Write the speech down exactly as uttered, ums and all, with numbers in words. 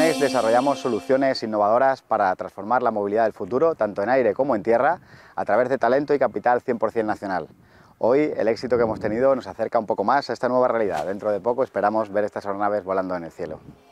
Airnes desarrollamos soluciones innovadoras para transformar la movilidad del futuro, tanto en aire como en tierra, a través de talento y capital cien por cien nacional. Hoy el éxito que hemos tenido nos acerca un poco más a esta nueva realidad. Dentro de poco esperamos ver estas aeronaves volando en el cielo.